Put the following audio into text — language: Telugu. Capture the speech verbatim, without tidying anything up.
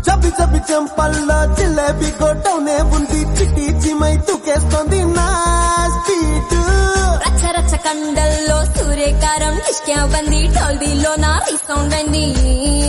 చబి చబి చెంపల్లో జిలేబీ గొట్టవునే ఉంది చిట్టి చిమై తుకేస్తోంది నా స్పీడ్ రచ్చ రచ్చ కండల్లో సూర్యకారం నిష్క్యా బంది టోల్బీలో నా రీసౌండ్ బంది